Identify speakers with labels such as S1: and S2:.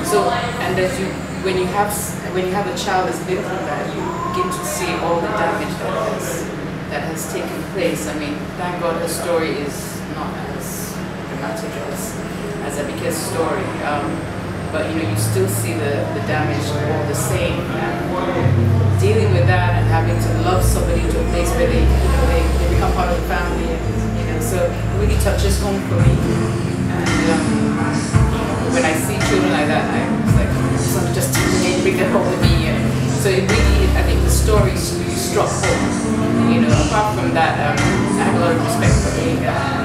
S1: So, and as you, when you have a child that's been through that, you begin to see all the damage that has taken place. I mean, thank God her story is not as dramatic as Abike's story. But you know, you still see the damage all the same. And dealing with that and having to love somebody to a place where they become part of the family, and you know, so it really touches home for me. And when I see children like that, it's like someone just bring that home with me. And so it really, I think the story really struck home. You know, apart from that, I have a lot of respect for Ega.